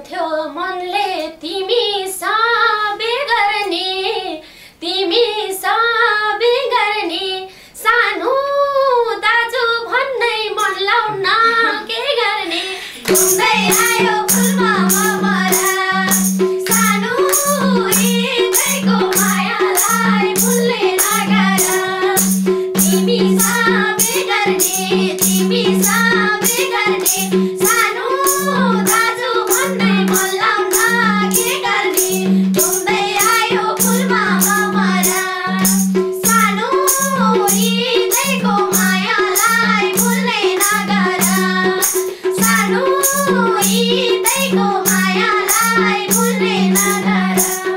भन्थ्यो मनले तिमी सबे गर्ने तिमी सबे गर्ने सानो दाजु भन्नै मन लाउन के गर्ने घुम्दै आयो फुलमा ममरा सानो हृदयको मायालाई भुल्ने नगर तिमी सबे गर्ने तिमी सबे गर्ने सानो दाजु भन्दै मन लाउन के गर्ने घुम्दै आयो फुलमा ममरा सानो हृदयको मायालाई भुल्ने नगर सानो हृदयको मायालाई भुल्ने नगर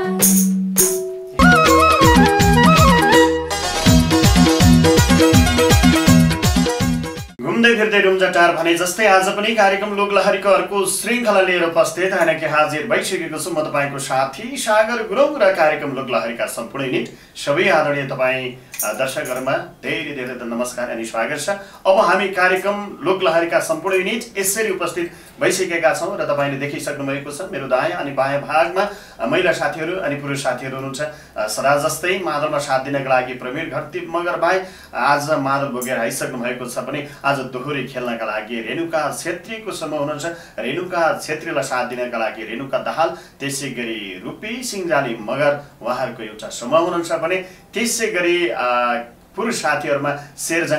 घुम्दै फिर्दै रुम्जाटार भने जस्तै आज पनि कार्यक्रम लोकलहरीको अर्को श्रृङ्खला लिएर उपस्थित हानके हाजिर भइसकेको छु म तपाईँको साथी सागर गुरुङ र कार्यक्रम लोकलहरीका सम्पूर्ण युनिट सबै आदरणीय तपाईँ दर्शकहरूमा धेरै धेरै नमस्कार अनि स्वागत छ। अब हामी कार्यक्रम लोकलहरीका सम्पूर्ण युनिट यसरी उपस्थित भइसकेका छौँ र तपाईँले देखिसक्नु भएको छ मेरो दायाँ अनि बायाँ भागमा महिला साथीहरू अनि पुरुष साथीहरू हुनुहुन्छ। सदा जस्तै मादलमा साथ दिनका लागि प्रवीण घरती मगर भाइ आज मादल बोकेर आइसक्नु भएको छ भने आज दोहोरी खेल्नका लागि रेणुका छेत्रीको समूह हुनुहुन्छ। रेणुका छेत्रीलाई साथ दिनका लागि रेणुका दाहाल त्यसै गरी रूपी सिंहजाली मगर उहाँहरूको एउटा समूह हुनुहुन्छ भने त्यसै गरी पुरुष साथीहरूमा शेरजङ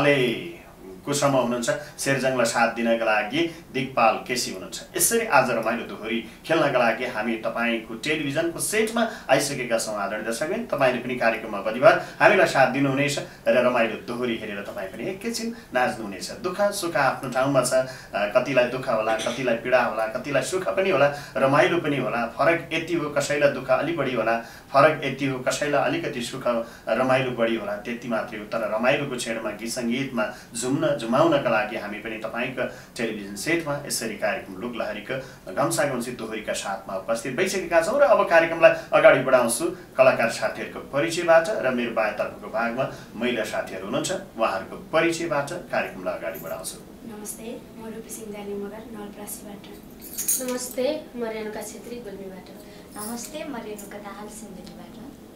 आलेको समूह हुनुहुन्छ। शेरजङलाई साथ दिनका लागि दिगपाल केसी हुनुहुन्छ। यसरी आज रमाइलो दोहोरी खेल्नका लागि हामी तपाईँको टेलिभिजनको सेटमा आइसकेका छौँ। आदरणीय दर्शकबिन तपाईँले पनि कार्यक्रममा परिवार हामीलाई साथ दिनुहुनेछ र रमाइलो दोहोरी हेरेर तपाईँ पनि एकैछिन नाच्नुहुनेछ। दुःख सुख आफ्नो ठाउँमा छ, कतिलाई दुःख होला, कतिलाई पीडा होला, कतिलाई सुख पनि होला, रमाइलो पनि होला। फरक यति हो कसैलाई दुःख अलि बढी होला, फरक यति हो कसैलाई अलिकति सुख रमाइलो बढी होला, त्यति मात्रै हो। तर रमाइलोको छेडमा गीत सङ्गीतमा जुमाउनका लागि हामी पनि तपाईँको टेलिभिजन सेटमा यसरी कार्यक्रम लोकलहरीको घम्साघम्सी दोहोरीका साथमा उपस्थित भइसकेका छौँ। र अब कार्यक्रमलाई अगाडि बढाउँछु कलाकार साथीहरूको परिचयबाट र मेरो बायाँतर्फको भागमा महिला साथीहरू हुनुहुन्छ उहाँहरूको परिचयबाट कार्यक्रमलाई अगाडि बढाउँछु। नमस्ते, म रूपी सिंहजाली मगर नवलपरासीबाट। नमस्ते, म रेणुका छेत्री गुल्मीबाट। नमस्ते, म रेणुका दाहाल सिन्धुलीबाट।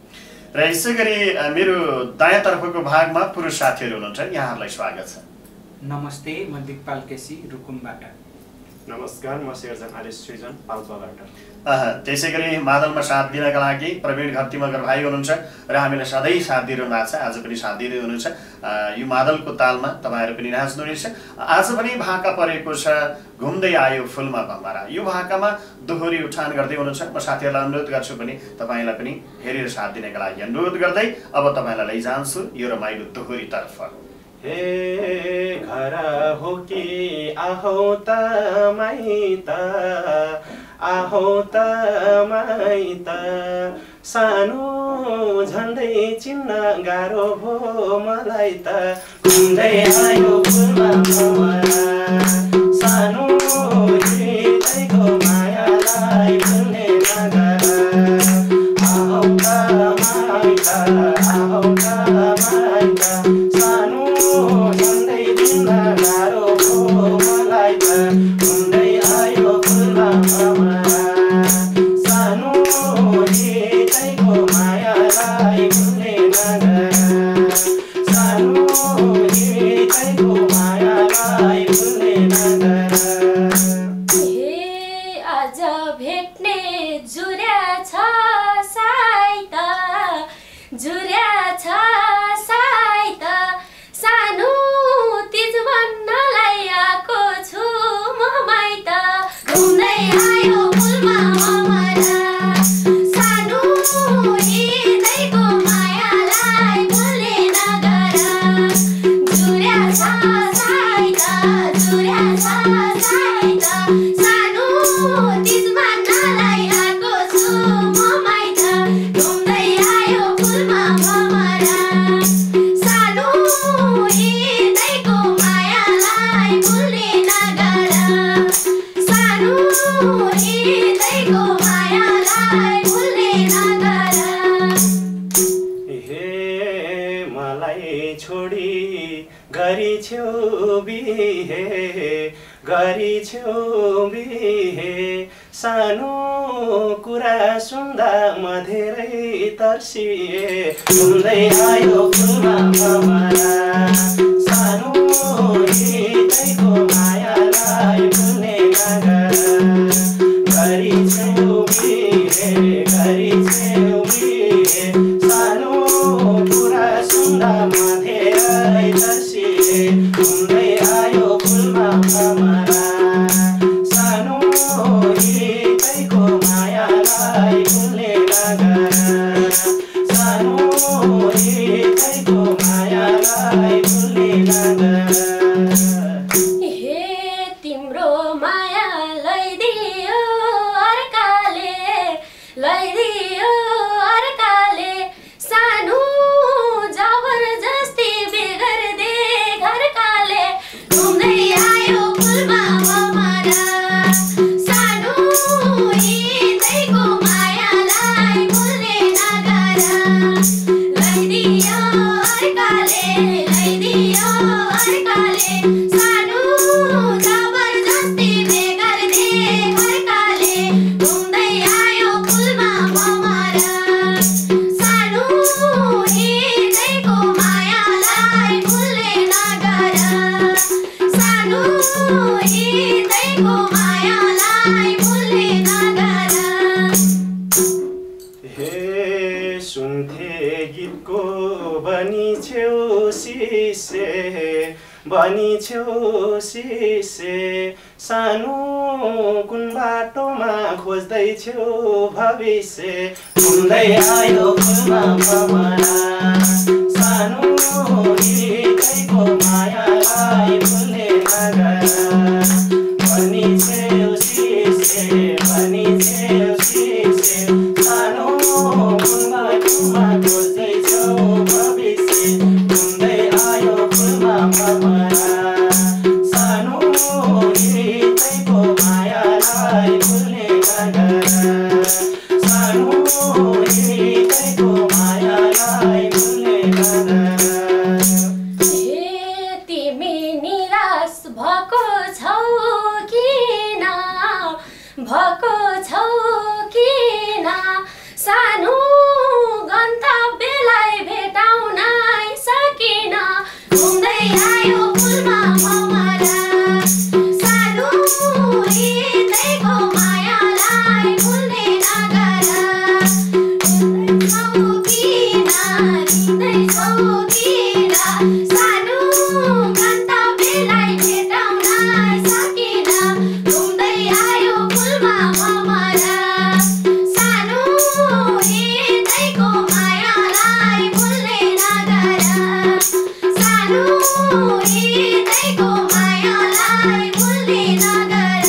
र यसै गरी मेरो दायाँतर्फको भागमा पुरुष साथीहरू हुनुहुन्छ, यहाँहरूलाई स्वागत छ। नमस्ते, म दिगपाल केसी रुकुमबाट। नमस्कार, म शेरजङ आले सृजन पाल्पाबाट। त्यसै गरी मादलमा साथ दिनका लागि प्रवीण घरती मगर भाइ हुनुहुन्छ र हामीलाई सधैँ साथ दिइरहनु भएको छ, आज पनि साथ दिँदै हुनुहुन्छ। यो मादलको तालमा तपाईँहरू पनि नाच्नुहुनेछ। आज पनि भाका परेको छ घुम्दै आयो फुलमा भमरा। यो भाकामा दोहोरी उठान गर्दै हुनुहुन्छ। म साथीहरूलाई अनुरोध गर्छु पनि तपाईँलाई पनि हेरेर साथ दिनका लागि अनुरोध गर्दै अब तपाईँलाई लैजान्छु यो रमाइलो दोहोरीतर्फ। हे घर हो कि आहो त माइत, आहो त माइत, सानो झन्डै चिन्न गाह्रो भो मलाई त घुम्दै आयो फुलमा भमरा सानो हृदयको मायालाई भुल्ने नगर आहो त माइत, आहो त माइत, सानो झन्डै चिन्न गाह्रो भो मलाई त घुम्दै आयो फुलमा भमरा सानो हृदयको मायालाई भुल्ने नगर सानो हृदयको मायालाई भुल्ने नगर। आज भेट्ने जुर्या छ साइत, जुर्या छ साइत, सानो तिज भन्नलाई आएको छु म माइत घुम्दै आयो फुलमा भमरा सानो हृदयको मायालाई भुल्ने नगर जुर्या छ साइत, जुर्या छ साइत, सानो तिज भन्नलाई आएको छु म माइत घुम्दै आयो फुलमा भमरा सानो हृदयको मायालाई भुल्ने नगर सानो हृदयको मायालाई भुल्ने नगर। हे मलाई छोडी गरी छेउ बिहे गरी छेउ बिहे सानो कुरा सुन्दा म धेरै तर्सिए घुम्दै आयो फुलमा भमरा सानो हितैको मायालाई भुल्ने नगर गरी छेउ बिहे सानो कुरा सुन्दा म धेरै तर्सिए घुम्दै आयो फुलमा भमरा सानो हितैको मायालाई भुल्ने नगर सानो हितैको मायालाई भुल्ने नगर हे तिम्रो माया लैदियो अर्काले सानो जबरजस्ती बिगर्दे घरकाले घुम्दै आयो फुलमा भमरा सानो हितैको मायालाई भुल्ने नगर लैदियो अर्काले सानो जबरजस्ती बिगर्दे घरकाले घुम्दै आयो फुलमा भमरा सानो हितैको मायालाई भुल्ने नगर सानो हितैको मायालाई भुल्ने नगर हे सुन्थे गीतको बनी छेउ सिसे सानो कुन बाटोमा खोज्दै छेउ भविष्य घुम्दै आयो फुलमा भमरा सानो हितैको मायालाई भुल्ने नगर बनी छेउ सिसे सानो कुन बाटोमा खोज्दै छेउ भविष्य घुम्दै आयो फुलमा भमरा सानो हितैको मायालाई भुल्ने नगर सानो हितैको मायालाई भुल्ने नगर हे तिमी निराश भएको छौ किन सानो गन्तव्यलाई भेटाउन सकिन घुम्दै आयो फुलमा भमरा सानो हितैको मायालाई भुल्ने नगर रिँदैछौ किन सानो गन्तव्यलाई भेटाउन सकिन घुम्दै आयो फुलमा भमरा सानो हितैको मायालाई भुल्ने नगर सानो हितैको मायालाई भुल्ने नगर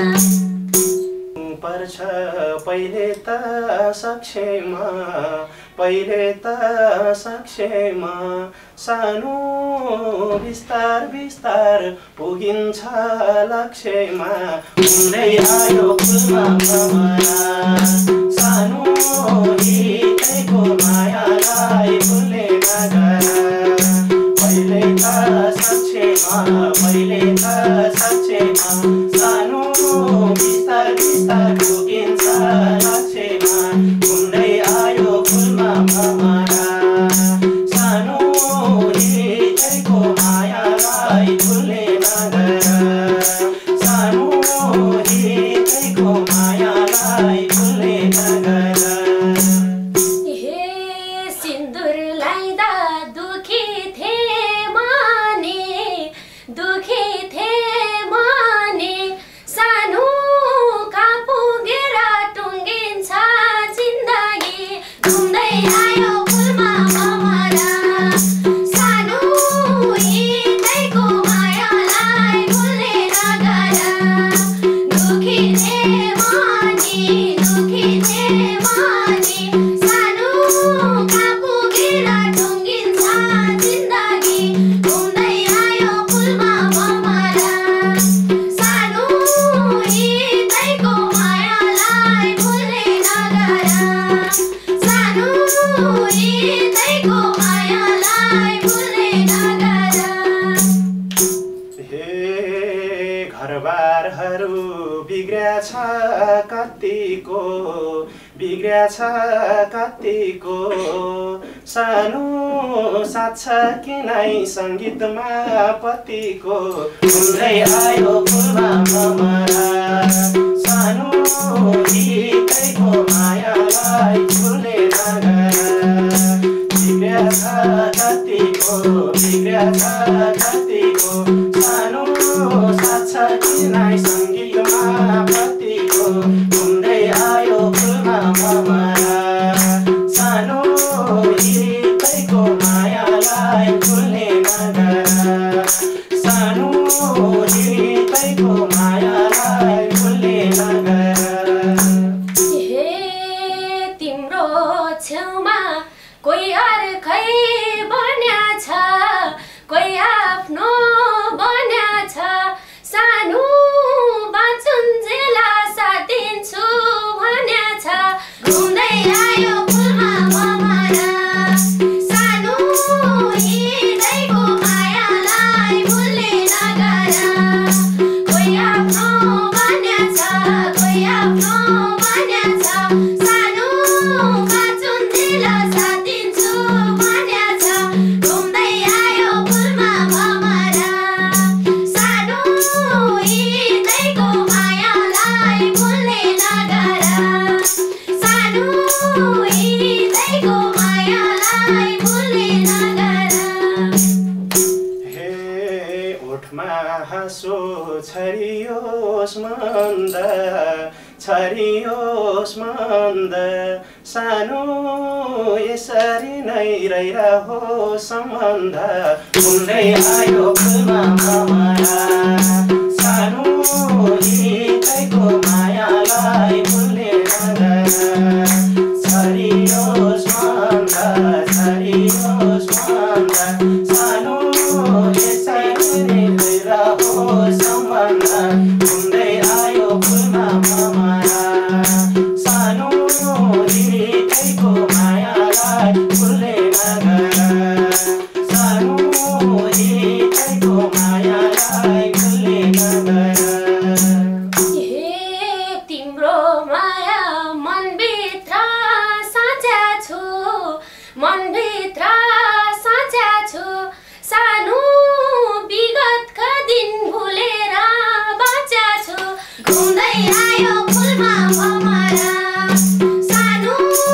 पर्छ पहिले त सक्छैमा सानो बिस्तार पुगिन्छ लक्ष्यमा घुम्दै आयो फुलमा भमरा सानो हितैको मायालाई भुल्ने नगर पहिले त सक्छैमा सानो बिस्तार पुगिन्छ लक्ष्यमा घुम्दै आयो फुलमा भमरा सानो हितैको मायालाई भुल्ने नगर सानो हितैको मायालाई भुल्ने नगर हे सिन्दुर लाइदा दुखी थिए माने घरबारहरू बिग्रेछ कतिको बिग्रेछ कतिको सानो साथ छ किनै सङ्गीतमा पतिको हुँदै आयो फुलमा भमरा सानो गीतैको मायालाई छुने नगरा बिग्रेछ कतिको बिग्रेछ कतिको सानो साथ छ किनै सङ्गीतमा पतिको हुँदै आयो फुलमा भमरा सानो गीतैको मायालाई फुल्ने नगरा सानो गीतैको मायालाई फुल्ने नगरा हे तिम्रो छेउमा कोही अर्कै बन्या छ कोही आफ्नो बन्या छ सानो बाँचुन्जेला साथ दिन्छु भन्या छ घुम्दै आयो फुलमा भमरा सानो हृदयको मायालाई भुल्ने नगरा कोही आफ्नो बन्या छ कोही आफ्नो बन्या छ सानो बाँचुन्जेला साथ दिन्छु भन्या छ घुम्दै आयो फुलमा भमरा सानो हृदयको मायालाई भुल्ने नगरा सानो हृदयको मायालाई भुल्ने नगरा हे ओठमा हाँसो छरियोस् मन्द छरियोस् मन्द सानो यसरी नै रहिरहो सम्बन्ध हुँदै आयो फुलमा भमरा सानो हृदयको मायालाई भुल्ने नगरा छरियोस् मन्द छरियोस् मन्द सानो यसरी नै रहिरहो सम्बन्ध हुँदै आयो फुलमा भमरा सानो हृदयको मायालाई भुल्ने नगरा सानो हृदयको मायालाई भुल्ने नगरा हे तिम्रो माया मनभित्र साँचा छु मनभित्र साँचा छु सानो विगतका दिन भुलेर बाँचा छु घुम्दै आयो फुलमा भमरा सानो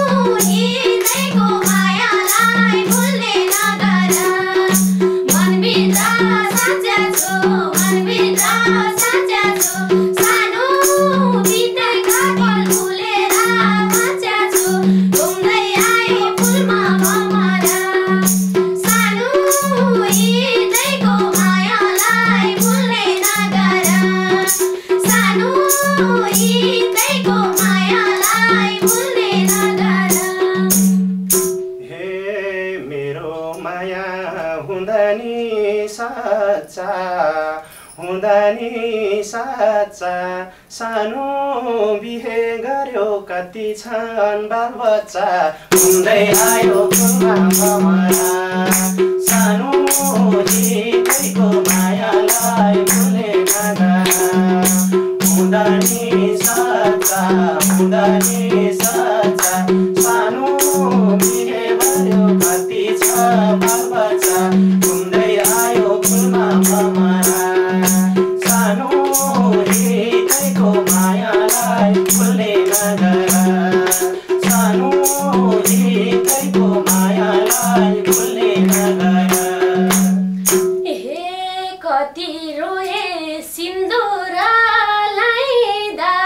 हृदयको मायालाई भुल्ने नगरा मनभित्र साँचा छु मनभित्र साँचा छु सानो बितेका पल भुलेर बाँचा छु घुम्दै आयो फुलमा भमरा सानो हृदयको मायालाई भुल्ने नगरा सानो हृदयको मायालाई भुल्ने नगरा हे मेरो माया हुँदा नि साँच्चा हुँदा नि साँच्चा सानो बिहे गर्यो कति छन् बालबच्चा हुँदै आयो फुलमा भमरा सानो हृदयको मायालाई भुल्ने नगरा हुँदा नि साँच्चा हुँदा नि साँच्चा सानो बिहे गर्यो कति छ बालबच्चा घुम्दै आयो फुलमा भमरा सानो हृदयको मायालाई भुल्ने नगरा सानो हृदयको मायालाई भुल्ने नगरा हे कति रोए सिन्दुर लाइदा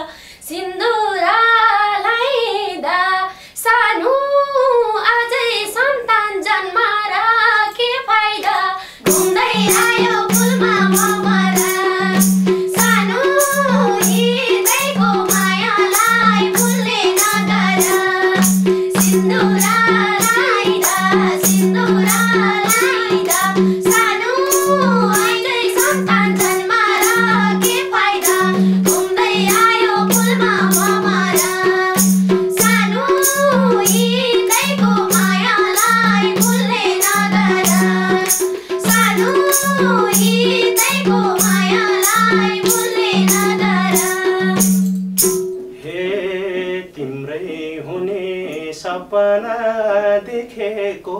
सानो अझै सन्तान जन्माएर के फाइदा घुम्दै आयो फुलमा भमरा सानो सपना देखेको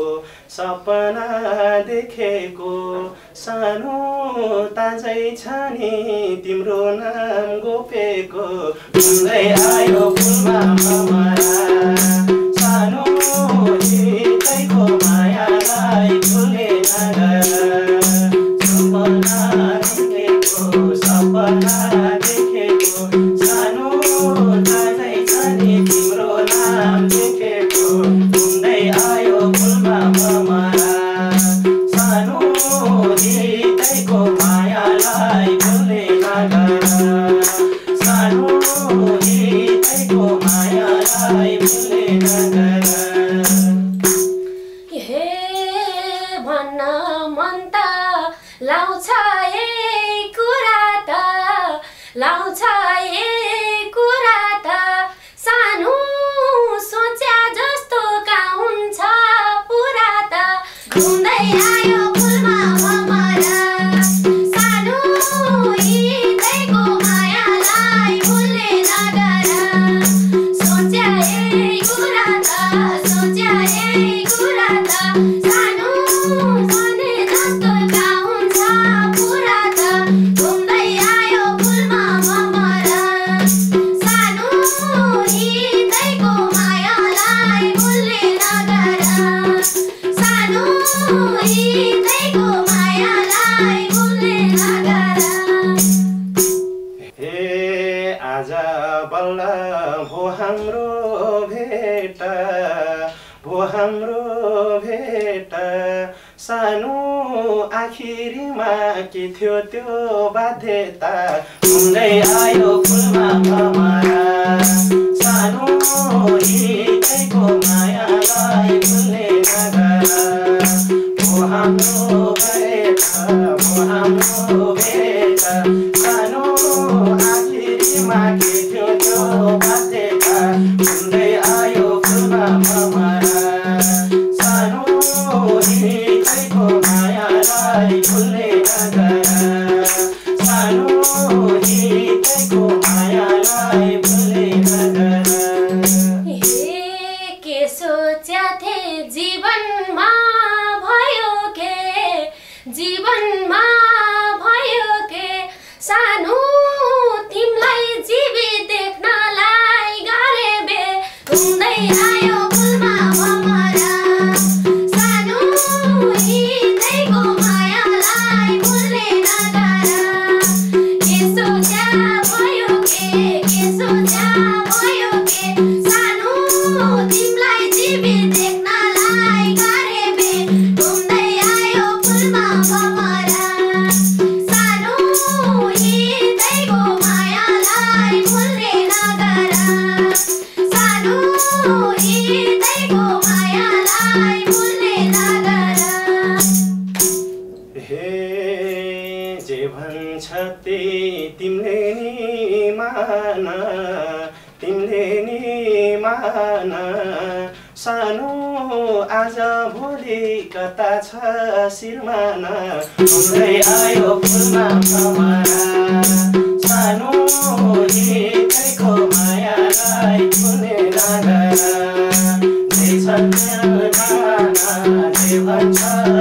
सानो ताजै छ नि तिम्रो नाम गोपेको घुम्दै आयो फुलमा भमरा सानो हितैको मायालाई भुले नगर सपना देखेको सानो ताजै छ नि तिम्रो नाम देखेको घुम्दै आयो फुलमा भमरा सानो हितैको मायालाई भुले नगर सानो हितैको मायालाई भुले नगर हे भन्न मन त लाउँछ कुरा त सानो सोच्या जस्तो का हुन्छ पुरा त घुम्दै आयो फुलमा भमरा सानो हितैको मायालाई भुल्ने नगर सोच्या कुरा त सानो सने जस्तो का हुन्छ पुरा त घुम्दै आयो फुलमा भमरा सानो हितैको मायालाई भुल्ने नगर सानो हितैको मायालाई भुल्ने नगर हे आज बल्ल भो हाम्रो भेट सानो आखिरीमा के थियो त्यो बाध्यता घुम्दै आयो फुलमा भमरा सानो हितैको मायालाई भुल्ने नगर भो हाम्रो भेट सानो आखिरीमा के थियो त्यो बाध्यता घुम्दै आयो फुलमा भमरा सानो हितैको मायालाई भुल्ने नगर सानो हितैको मायालाई भुल्ने नगर के सोच्या थे जीवनमा भयो के सानो तिमलाई जीवित देख्नलाई गाले बे घुम्दै आयो फुलमा भमरा सानो हितैको मायालाई भुल्ने नगर के सोच्या भयो के सानो तिमलाई जीवित देख्नलाई गाले बे घुम्दै आयो फुलमा भमरा सानो हितैको मायालाई भुल्ने नगर सानो हितैको मायालाई भुल्ने नगर हे जे भन्छ त्यही तिमीले नि मान सानो आज भोलि कता छ शिरमान घुम्दै आयो फुलमा भमरा सानो हितैको मायालाई भुल्ने नगर जे भन्छ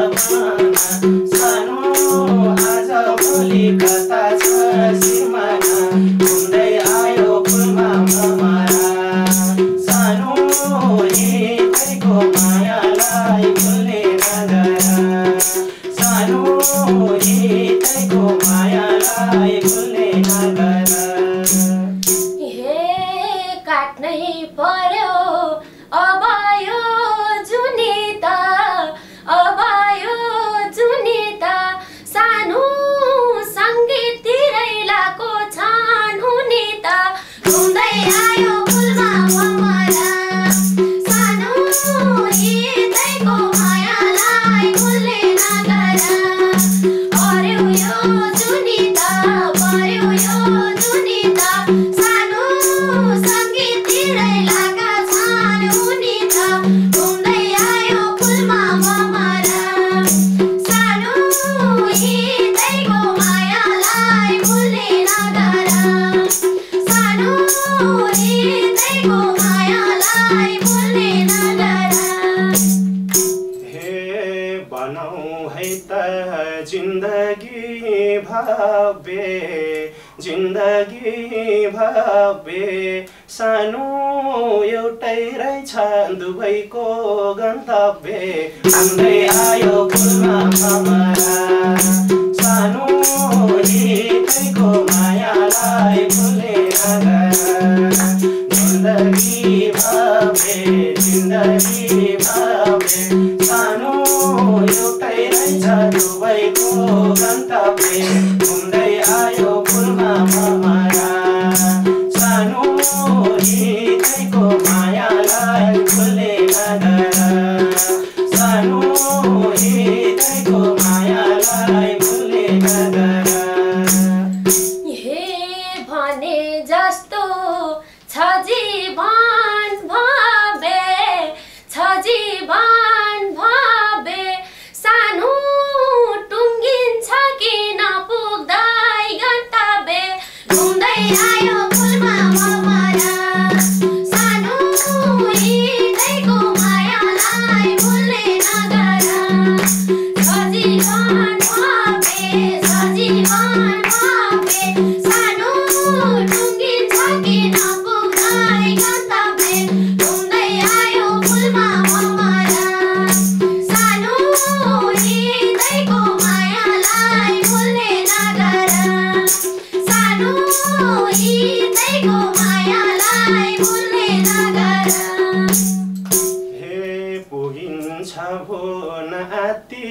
सानो आज भोलि कता छ शिरमान घुम्दै आयो फुलमा भमरा सानो हितैको मायालाई भुल्ने नगर सानो हितैको मायालाई भुल्ने नगर हे काट्नै पर्यो अब यो जुनी त सानो सङ्गीततिरै लाको छान हुने त घुम्दै आयो फुलमा भमरा सानो हितैको मायालाई भुल्ने नगर पर्यो यो जुनी त सानो सङ्गीततिरै लाका छान हुने त घुम्दै आयो फुलमा भमरा सानो हितैको मायालाई भुल्ने नगर सानो हितैको मायालाई भुल्ने भव्य जिन्दगी भव्य सानो एउटै रहेछ दुवैको गन्तव्य हुँदै आयो फुलमा भमरा सानो हितैको मायालाई भुले नगर जिन्दगी भव्य सानो एउटै रहेछ दुवैको गन्तव्य हुँदै आयो फुलमा भमरा सानो हितैको मायालाई भुले नगर सानो हितैको मायालाई भुले नगर हे भने जस्तो छ जीवन भव्य छ जीवन भव्य सानो टुङ्गिन्छ किन पुग्दै गन्तव्य घुम्दै आयो फुलमा भमरा सानो हितैको मायालाई भुल्ने नगर छ जीवन भव्य सानो टुङ्गिन्छ किन पुग्दै गन्तव्य घुम्दै आयो फुलमा भमरा सानो हितैको मायालाई भुल्ने नगर सानो हितैको मायालाई भुल्ने नगर हे पुगिन्छ भो नाति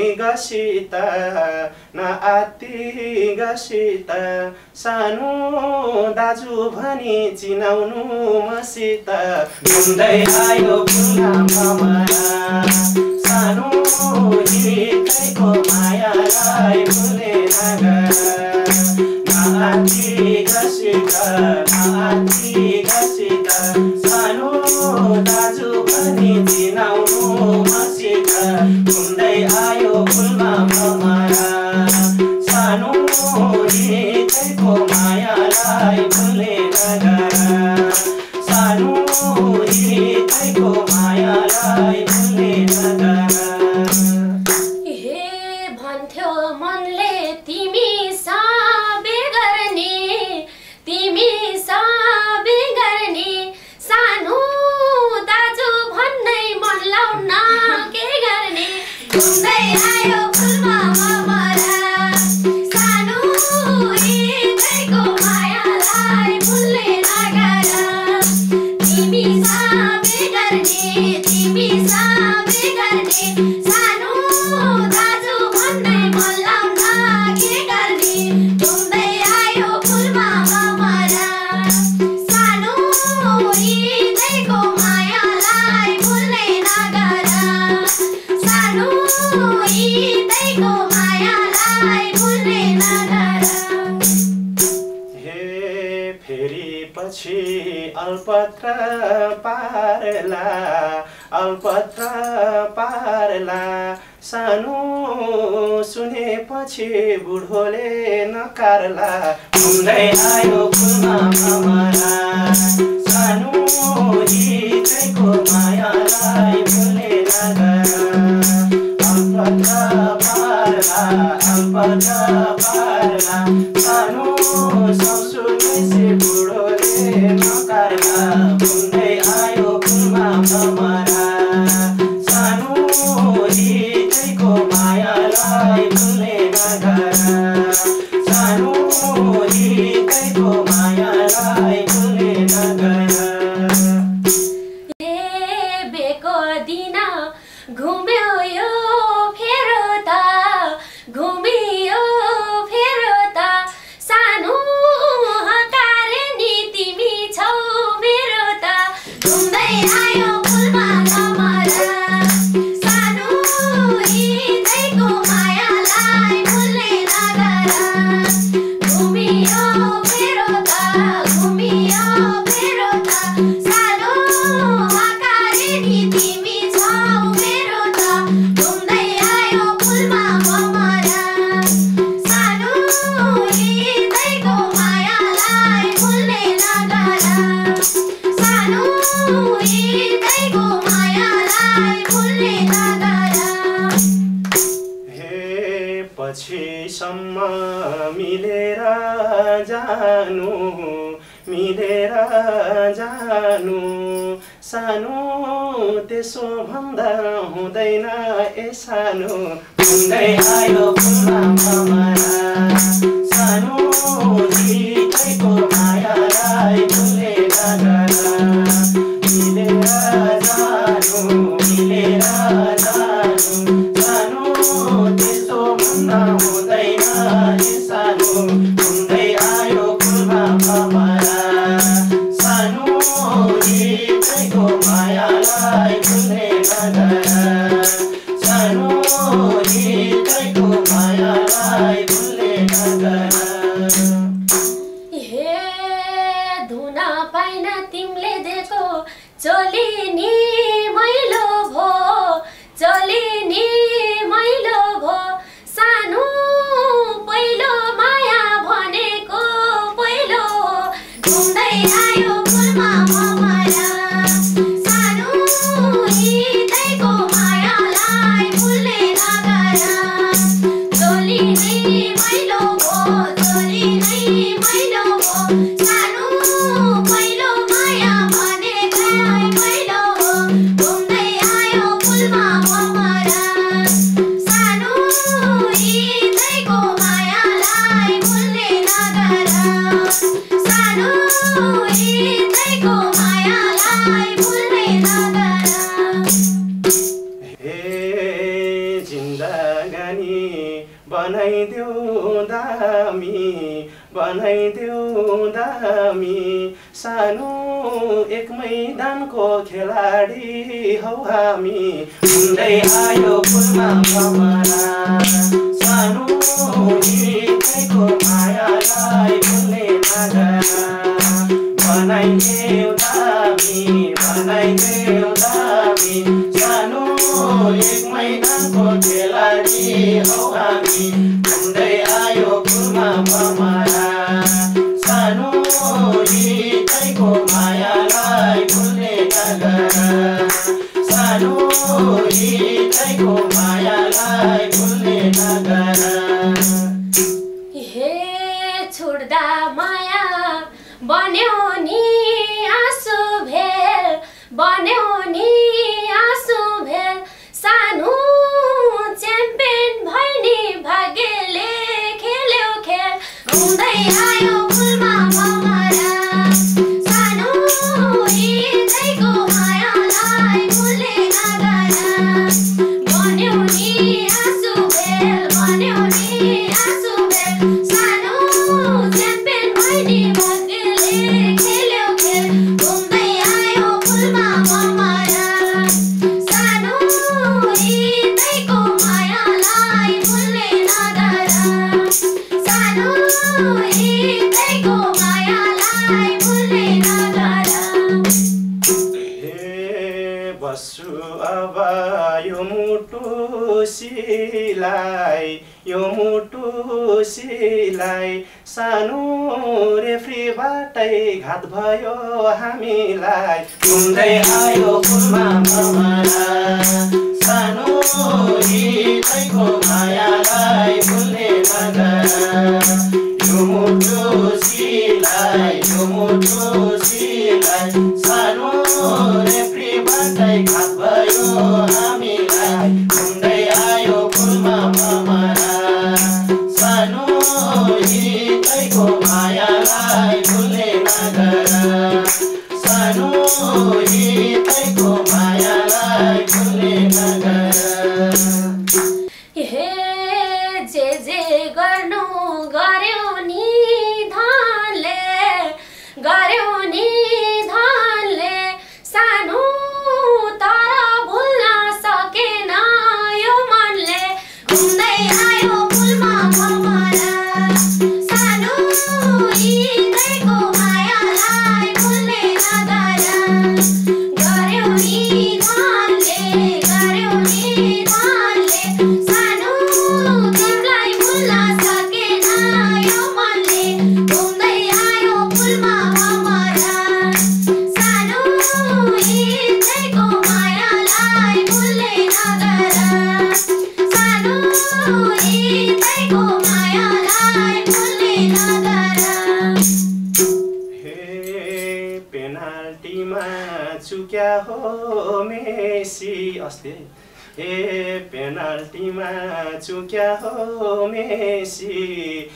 गसित सानो दाजु भनी चिनाउनु मसित घुम्दै आयो फुलमा भमरा सानो हितैको मायालाई भुले नगर नाति गसित सानो दाजु भनी चिनाउनु मसित घुम्दै आयो फुलमा भमरा सानो हितैको मायालाई भुले नगर सानो हितैको मायालाई भुले नगर हे भन्थ्यो मनले तिमी साबे गर्ने सानो दाजु भन्नै मन लाउन के गर्ने घुम्दै आयो फुलमा भमरा सानो हितैको मायालाई भुल्ने नगर तिमी साबे गर्ने सानो दाजु भन्नै मन लाउन के गर्ने घुम्दै आयो फुलमा भमरा सानो हितैको मायालाई भुल्ने नगर सानो हितैको मायालाई भुल्ने नगर हे फेरि पछि अल्पत्र पारला सानो सुनेपछि बुढोले नकारला घुम्दै आयो फुलमा भमरा सानो हितैको मायालाई भुले नगर अल्पत्र पारला सानो सुनेपछि बुढोले नकारला घुम्दै आयो फुलमा भमरा सानो हितैको मायालाई भुल्ने नगर सानो हितैको मायालाई भुल्ने नगर बेको दिन घुम्यो यो फेरो त सानो हकारे नि तिमी छौ मेरो त घुम्दै आयो फुलमा भमरा सानो हितैको मायालाई भुल्ने नगर घुम्यो जानु मिलेर जानु सानो त्यसो भन्दा हुँदैन ए सानो हुँदै आयो फुलमा भमरा सानो जितैको मायालाई भुले नगरा मिलेर जानु सानो त्यसो भन्दा हुँदैन ए सानो हुँदै आयो फुलमा भमरा सानो जितैको मायालाई भुले नगरा सानो जितैको मायालाई भुले नगरा हे धुन पाइन तिमीले दिएको चोली नि मैलो भो चोली नि मैलो भो सानो पहिलो माया भनेको पहिलो घुम्दै आयो फुलमा भमरा सानो हिँड्दैको मायालाई भुल्ने नगरा चोली नि मैलो भो चोली नि मैलो भो सानो पहिलो माया भनेको पहिलो घुम्दै आयो फुलमा भमरा सानो हिँड्दैको मायालाई भुल्ने नगरा सानो हिँड्दैको मायालाई भुल्ने नगरा हे जिन्दगानी बनाइदेऊ दामी सानो एक मैदानको खेलाडी हौ हामी हुँदै आयो फुलमा भमरा सानो हिँड्दैको मायालाई भुल्ने नगरा बनाइदेऊ दामी सानो एक मैदानको खेलाडी हौ हामी हुँदै आयो फुलमा भमरा सानो हिँड्दैको मायालाई भुल्ने नगरा सानो हिँड्दैको मायालाई भुल्ने नगरा हे छुट्दा माया बन्यो नि आँसु भेल बन्यो नि आँसु भेल सानो च्याम्पियन भैनी भाग्यले खेल्यो खेल घुम्दै आयो फुलमा भमरा सानो हिँड्दैको मायालाई भुल्ने नगरा बन्यो नि आँसु भेल बन्यो नि आँसु भेल सानो च्याम्पियन भैनी भाग्यले खेल्यो खेल घुम्दै आयो फुलमा भमरा सानो हिँड्दैको मायालाई भुल्ने नगरा सानो हिँड्दैको मायालाई भुल्ने नगरा हे बस्छु अब यो मुटु सिलाई सानो रेफ्रीबाटै घात भयो हामीलाई घुम्दै आयो फुलमा भमरा सानो हिँड्दैको मायालाई भुल्ने नगरा यो मुटु सिलाई सानो रेफ्रीबाटै घात भयो हामीलाई घुम्दै आयो फुलमा भमरा सानो हिँड्दैको मायालाई भुल्ने नगरा सानो हिँड्दैको मायालाई भुल्ने नगरा हे जे गर्नु गर्यो नि धनले सानो तर भुल्न सकेन यो मनले घुम्दै आयो फुलमा भमरा सानो हिँड्दैको मायालाई भुल्ने नगरा गर्यो नि धनले सानो तिमीलाई भुल्न सकेन यो मनले घुम्दै आयो फुलमा भमरा सानो हिँड्दैको मायालाई भुल्ने नगरा सानो हिँड्दैको मायालाई भुल्ने नगरा नगर हे पेनाल्टीमा चुक्या हो मेसी अस्ति हे पेनाल्टीमा चुक्या हो मेसी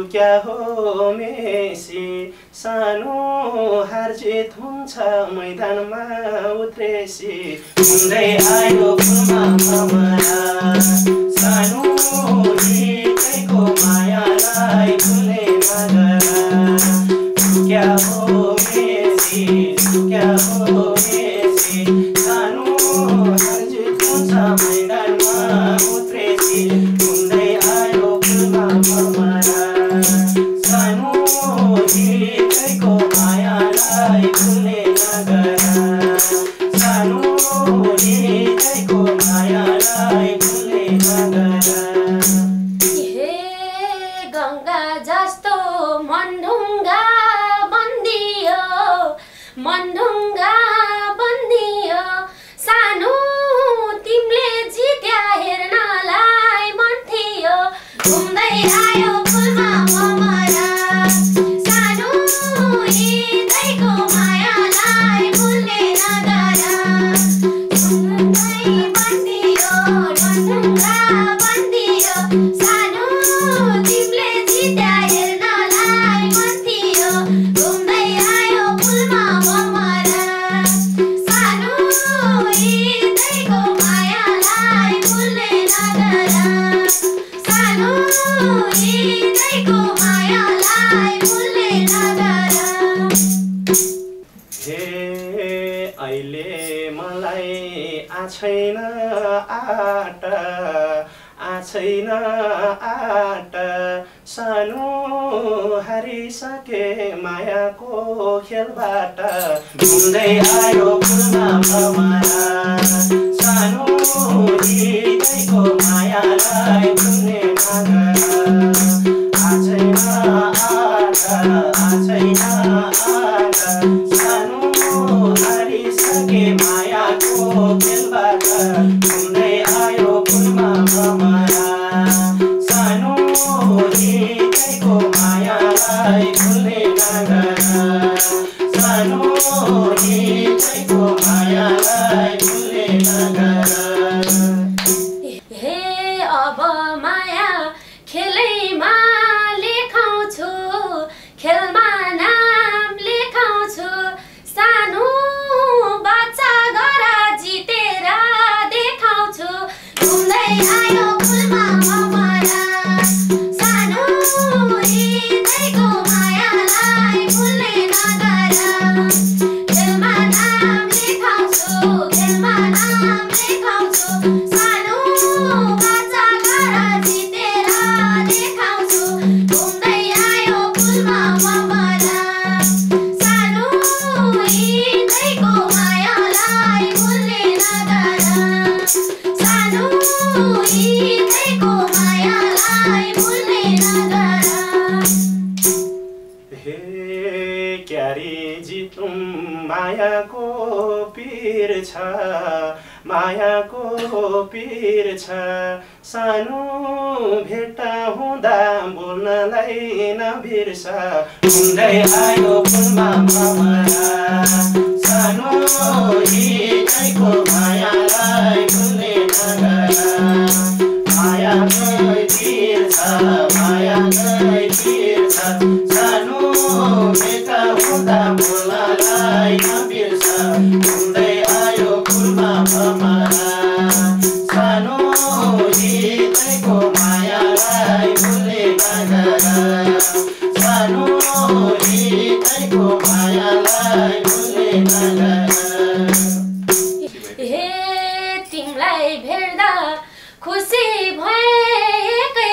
सानो हार जित हुन्छ मैदानमा उत्रेसी हुँदै आयो फुलमा भमरा सानो हितैको मायालाई भुल्ने नगरा चुक्या हो मेसी सानो हार जित हुन्छ मैदानमा उत्रेसी हुँदै आयो फुलमा भमरा सानो हितैको मायालाई भुल्ने नगरा सानो हितैको मायालाई भुल्ने नगरा हे गङ्गा जस्तो मनढुङ्गा बन्दियो सानो तिमीले जित्या हेर्नलाई मन थियो घुम्दै आयो फुलमा भमरा सानो हितैको मायालाई भुल्ने नगरा मनढुङ्गा बन्दियो सानो तिमीले जित्या हेर्नलाई मन थियो घुम्दै आयो फुलमा भमरा सानो हितैको मायालाई भुल्ने नगरा सानो हितैको मायालाई भुल्ने नगरा हे अहिले मलाई आछैन आट सानो हारिसके मायाको खेलबाट घुम्दै आयो फुलमा भमरा सानो हितैको मायालाई भुल्ने नगरा आछैन आट सानो हारिसके मायाको खेलबाट घुम्दै आयो फुलमा भमरा सानो हितैको मायालाई भुल्ने नगरा सानो हितैको मायालाई भुल्ने नगरा हे अब माया खेलैमा लेखाउँछु खेलमा नाम लेखाउँछु सानो बच्चा गरा जितेर देखाउँछु घुम्दै आयो फुलमा भमरा सानो हितैको मायालाई भुल्ने नगरा खेलमा नाम लेखाउँछु सानो बच्चा गरा जितेर देखाउँछु घुम्दै आयो फुलमा भमरा सानो हितैको मायालाई भुल्ने नगरा सानो हितैको मायालाई भुल्ने नगरा हे क्यारी जितुम मायाको पीर छ सानो भेट्टा हुँदा बोल्नलाई नबिर्स घुम्दै आयो फुलमा भमरा सानो हितैको मायालाई भुल्ने नगरा मायाकै पीर छ सानो भेट्टा हुँदा बोल्नलाई नबिर्स घुम्दै आयो फुलमा भमरा सानो हितैको मायालाई भुल्ने नगरा सानो हितैको मायालाई भुल्ने नगरा हे तिमीलाई भेट्दा खुसी भएकै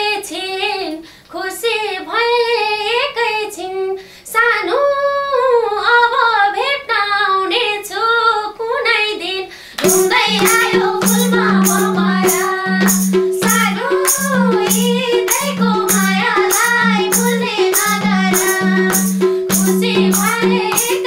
छिन् सानो अब भेट्न आउनेछु कुनै दिन घुम्दै आयो फुलमा भमरा सानो हितैको मायालाई भुल्ने नगरा खुसी भएकै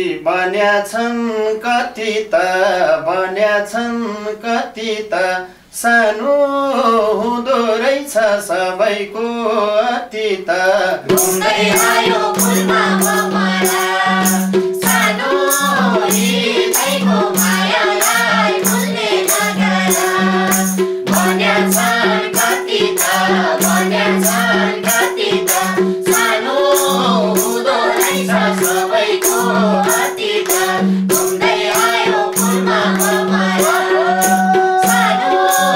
बन्याछन् कति त बन्याछन् कति त सानो हुँदो रहेछ सबैको अतीत घुम्दै आयो फुलमा भमरा सानो हृदयको मायालाई भुल्ने नगर बन्याछन् कति त बन्याछन् कति त सानो हुँदो रहेछ सबैको अतीत घुम्दै आयो फुलमा भमरा सानो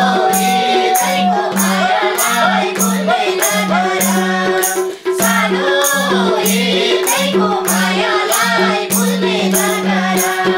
हृदयको मायालाई भुल्ने नगर सानो हितैको मायालाई भुल्ने नगर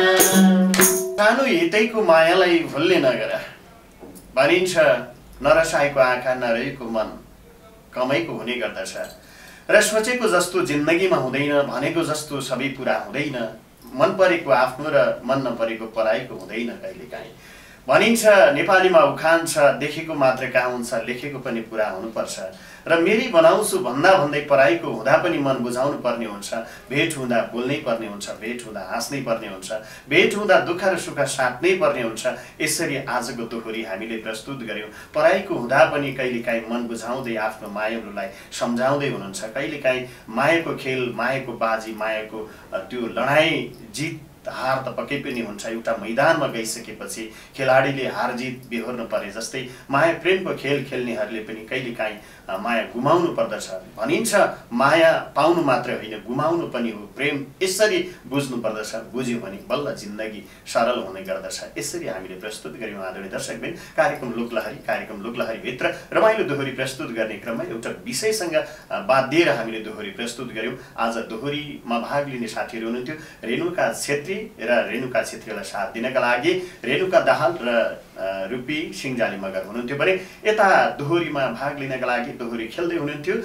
सानो हितैको मायालाई भुल्ने नगर भनिन्छ नरसाएको आँखा नरहेको मन कमैको हुने गर्दछ र सोचेको जस्तो जिन्दगीमा हुँदैन भनेको जस्तो सबै पुरा हुँदैन मन परेको आफ्नो र मन नपरेको पराईको हुँदैन कहिलेकाहीँ भनिन्छ नेपालीमा उखान छ देखेको मात्र कहाँ हुन्छ लेखेको पनि पुरा हुनुपर्छ र मेरी बनाउँछु भन्दा भन्दै पराईको हुँदा पनि मन बुझाउनु पर्ने हुन्छ भेट हुँदा बोल्नै पर्ने हुन्छ भेट हुँदा हाँस्नै पर्ने हुन्छ भेट हुँदा दुःख र सुख साट्नै पर्ने हुन्छ यसरी आजको दोहोरी हामीले प्रस्तुत गर्यौं पराईको हुँदा पनि कहिलेकाहीँ मन बुझाउँदै आफ्नो मायालुलाई सम्झाउँदै हुनुहुन्छ कहिलेकाहीँ मायाको खेल मायाको बाजी मायाको त्यो लडाईँ जित हार त पक्कै पनि हुन्छ एउटा मैदानमा गइसकेपछि खेलाडीले हार जित बेहोर्नु परे जस्तै माया प्रेमको खेल खेल्नेहरूले पनि कहिलेकाहीँ माया गुमाउनु पर्दछ भनिन्छ माया पाउनु मात्र होइन गुमाउनु पनि हो प्रेम यसरी बुझ्नु पर्दछ बुझ्यो भने बल्ल जिन्दगी सरल हुने गर्दछ यसरी हामीले प्रस्तुत गर्यौं आदरणीय दर्शकबिन कार्यक्रम लोकलहरी भित्र रमाइलो दोहोरी प्रस्तुत गर्ने क्रममा एउटा विषयसँग बात दिएर हामीले दोहोरी प्रस्तुत गर्यौं आज दोहोरीमा भाग लिने साथीहरू हुनुहुन्थ्यो रेणुका छेत्री र रेणुका छेत्रीलाई साथ दिनका लागि रेणुका दाहाल र रुपी सिंहजाली मगर हुनुहुन्थ्यो भने यता दोहोरीमा भाग लिनका लागि दोहोरी खेल्दै हुनुहुन्थ्यो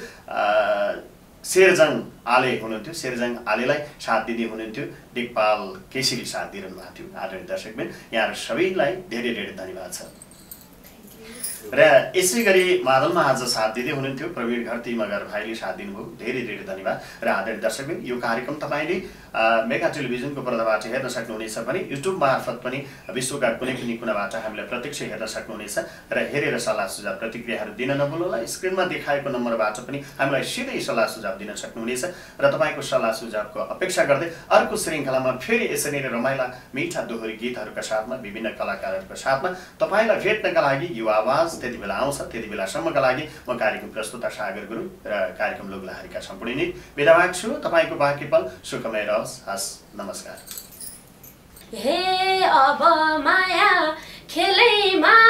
शेरजङ आले हुनुहुन्थ्यो शेरजङ आलेलाई साथ दिँदै हुनुहुन्थ्यो दिगपाल केसीले साथ दिइरहनु भएको थियो आदरणीय दर्शकबिन यहाँहरू सबैलाई धेरै धेरै धन्यवाद छ र यसै गरी मादलमा आज साथ दिँदै हुनुहुन्थ्यो प्रवीण घरती मगर भाइले साथ दिनुभयो धेरै धेरै धन्यवाद र आदरणीय दर्शकबिन यो कार्यक्रम तपाईले मेगा टेलिभिजनको पर्दाबाट हेर्न सक्नुहुनेछ भने युट्युब मार्फत पनि विश्वका कुनै पनि कुनाबाट हामीलाई प्रत्यक्ष हेर्न सक्नुहुनेछ र हेरेर सल्लाह सुझाव प्रतिक्रियाहरू दिन नभुल्नुहोला स्क्रिनमा देखाएको नम्बरबाट पनि हामीलाई सिधै सल्लाह सुझाव दिन सक्नुहुनेछ र तपाईको सल्लाह सुझावको अपेक्षा गर्दै अर्को श्रृङ्खलामा फेरि यसरी नै रमाइला मिठा दोहोरी गीतहरूका साथमा विभिन्न कलाकारहरूका साथमा तपाईलाई भेट्नका लागि यो आवाज त्यति बेला आउँछ त्यति बेलासम्मका लागि म कार्यक्रम प्रस्तुता सागर गुरुङ र कार्यक्रम लोकलहरीका सम्पूर्ण नै बिदा माग्छु तपाईको बाँकी पल सुखमय रहोस् हस् नमस्कार हे अब माया खेलैमा